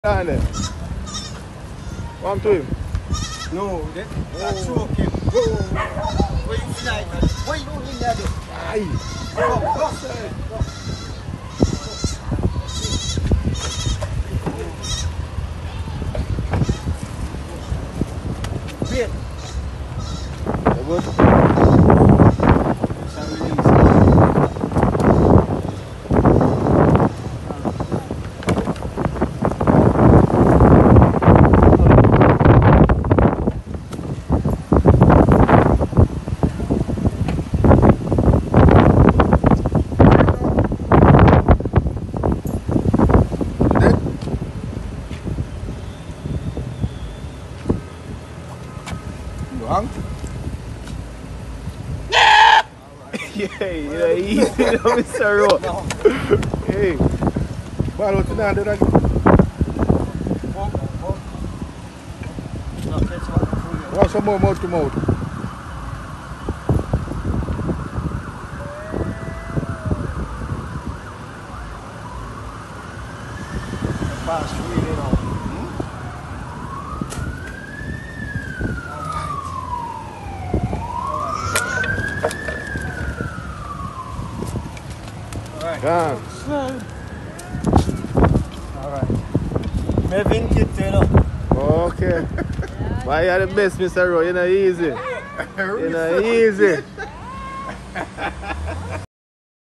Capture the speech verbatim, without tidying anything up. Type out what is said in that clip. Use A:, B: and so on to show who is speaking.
A: Down there. One to him.
B: No, that, that's oh. Okay. Whoa. Where you tonight? Where you going in there?
A: Aye.
B: Go, go, Wait.
A: That good? Wrong? Yeah, yeah, easy, no, Mister Ro. No. Hey, ball out to now, do that. Wow, some more mouth to mouth.
B: Fast, really now.
A: Gone.
B: Alright. Maybe kit, you know.
A: Okay. Why you are the best, Mister Ro? You're not easy. You're not easy.